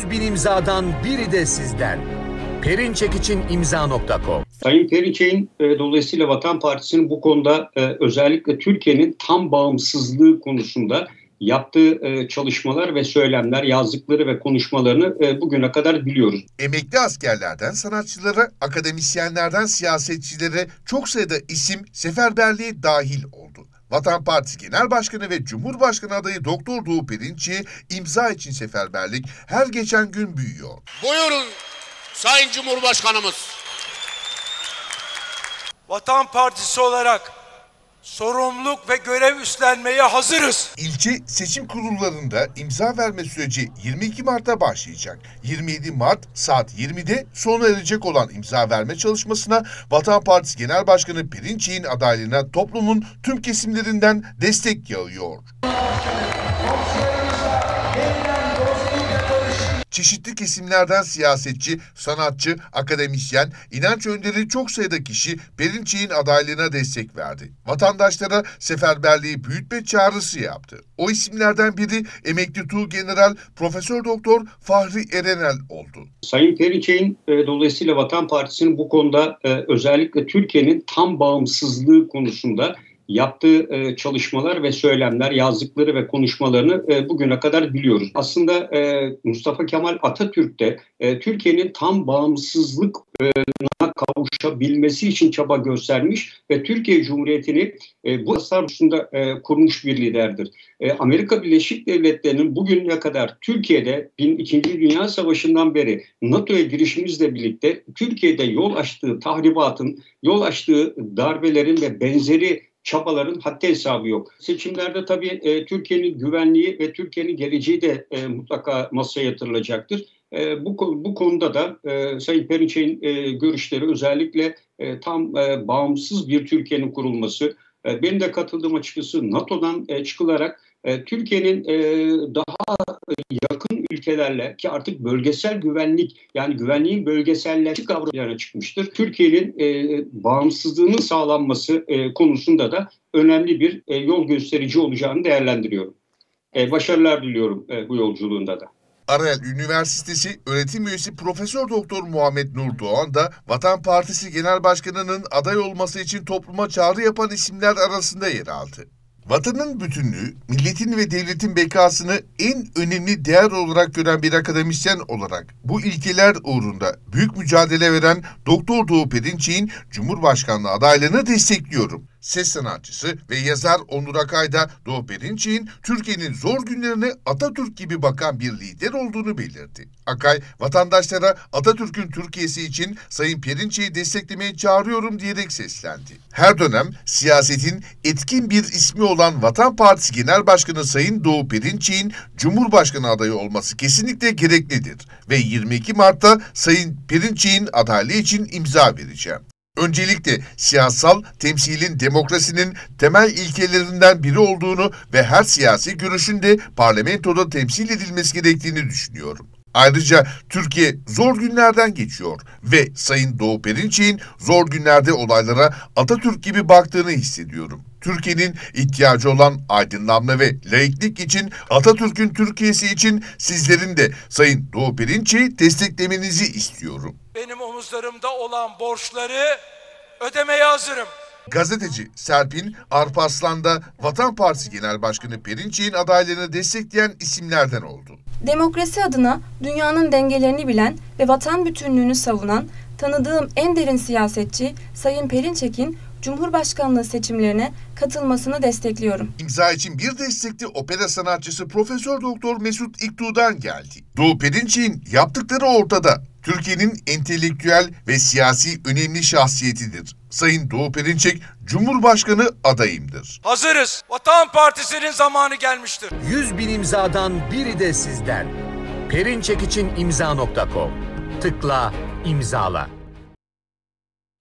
100.000 imzadan biri de sizden. Perinçek-için-imza.com. Sayın Perinçek'in dolayısıyla Vatan Partisi'nin bu konuda özellikle Türkiye'nin tam bağımsızlığı konusunda yaptığı çalışmalar ve söylemler, yazdıkları ve konuşmalarını bugüne kadar biliyoruz. Emekli askerlerden sanatçılara, akademisyenlerden siyasetçilere çok sayıda isim seferberliğe dahil oldu. Vatan Partisi Genel Başkanı ve Cumhurbaşkanı adayı Doktor Doğu Perinçek'e imza için seferberlik her geçen gün büyüyor. Buyurun Sayın Cumhurbaşkanımız. Vatan Partisi olarak sorumluluk ve görev üstlenmeye hazırız. İlçe seçim kurullarında imza verme süreci 22 Mart'ta başlayacak. 27 Mart saat 20'de sona erecek olan imza verme çalışmasına Vatan Partisi Genel Başkanı Perinçek'in adaylığına toplumun tüm kesimlerinden destek yağıyor. Çeşitli kesimlerden siyasetçi, sanatçı, akademisyen, inanç önderi çok sayıda kişi Perinçek'in adaylığına destek verdi. Vatandaşlara seferberliği büyütme çağrısı yaptı. O isimlerden biri emekli Tuğgeneral Profesör Doktor Fahri Erenel oldu. Sayın Perinçek'in dolayısıyla Vatan Partisi'nin bu konuda özellikle Türkiye'nin tam bağımsızlığı konusunda yaptığı çalışmalar ve söylemler, yazdıkları ve konuşmalarını bugüne kadar biliyoruz. Aslında Mustafa Kemal Atatürk de Türkiye'nin tam bağımsızlıkla kavuşabilmesi için çaba göstermiş ve Türkiye Cumhuriyeti'ni bu asar üstünde kurmuş bir liderdir. Amerika Birleşik Devletleri'nin bugüne kadar Türkiye'de 2. Dünya Savaşı'ndan beri NATO'ya girişimizle birlikte Türkiye'de yol açtığı tahribatın, yol açtığı darbelerin ve benzeri çabaların haddi hesabı yok. Seçimlerde tabii Türkiye'nin güvenliği ve Türkiye'nin geleceği de mutlaka masaya yatırılacaktır. Bu konuda da Sayın Perinçek'in görüşleri özellikle tam bağımsız bir Türkiye'nin kurulması. Benim de katıldığım açıkçası NATO'dan çıkılarak Türkiye'nin daha yakın ülkelerle ki artık bölgesel güvenlik yani güvenliğin bölgeselleşik kavramına çıkmıştır. Türkiye'nin bağımsızlığının sağlanması konusunda da önemli bir yol gösterici olacağını değerlendiriyorum. Başarılar diliyorum bu yolculuğunda da. Arel Üniversitesi öğretim üyesi Profesör Doktor Muhammed Nur Doğan da Vatan Partisi Genel Başkanı'nın aday olması için topluma çağrı yapan isimler arasında yer aldı. Vatanın bütünlüğü, milletin ve devletin bekasını en önemli değer olarak gören bir akademisyen olarak bu ilkeler uğrunda büyük mücadele veren Doktor Doğu Perinçek'in Cumhurbaşkanlığı adaylığını destekliyorum. Ses sanatçısı ve yazar Onur Akay da Doğu Perinçek'in Türkiye'nin zor günlerine Atatürk gibi bakan bir lider olduğunu belirtti. Akay, vatandaşlara Atatürk'ün Türkiye'si için Sayın Perinçek'i desteklemeye çağırıyorum diyerek seslendi. Her dönem siyasetin etkin bir ismi olan Vatan Partisi Genel Başkanı Sayın Doğu Perinçek'in Cumhurbaşkanı adayı olması kesinlikle gereklidir ve 22 Mart'ta Sayın Perinçek'in adaylığı için imza vereceğim. Öncelikle siyasal temsilin demokrasinin temel ilkelerinden biri olduğunu ve her siyasi görüşün de parlamentoda temsil edilmesi gerektiğini düşünüyorum. Ayrıca Türkiye zor günlerden geçiyor ve Sayın Doğu Perinçek'in zor günlerde olaylara Atatürk gibi baktığını hissediyorum. Türkiye'nin ihtiyacı olan aydınlanma ve laiklik için Atatürk'ün Türkiye'si için sizlerin de Sayın Doğu Perinçek'i desteklemenizi istiyorum. Benim omuzlarımda olan borçları ödemeye hazırım. Gazeteci Serpin Arpaslan da Vatan Partisi Genel Başkanı Perinçek'in adaylığını destekleyen isimlerden oldu. Demokrasi adına dünyanın dengelerini bilen ve vatan bütünlüğünü savunan tanıdığım en derin siyasetçi Sayın Perinçek'in Cumhurbaşkanlığı seçimlerine katılmasını destekliyorum. İmza için bir destekli opera sanatçısı Profesör Doktor Mesut İktuğ'dan geldi. Doğu Perinçek'in yaptıkları ortada. Türkiye'nin entelektüel ve siyasi önemli şahsiyetidir. Sayın Doğu Perinçek Cumhurbaşkanı adayımdır. Hazırız. Vatan Partisi'nin zamanı gelmiştir. 100.000 imzadan biri de sizden. Perinçek-için-imza.com. Tıkla, imzala.